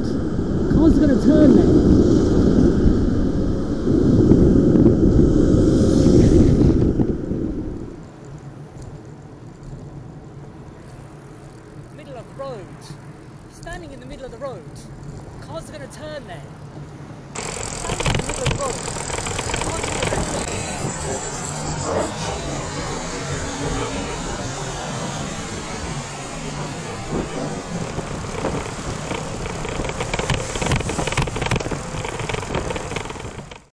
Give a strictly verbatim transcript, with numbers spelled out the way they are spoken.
Cars are going to turn there. Middle of the road. Standing in the middle of the road. Cars are going to turn there. Standing in the middle of the road. Cars are going to turn there.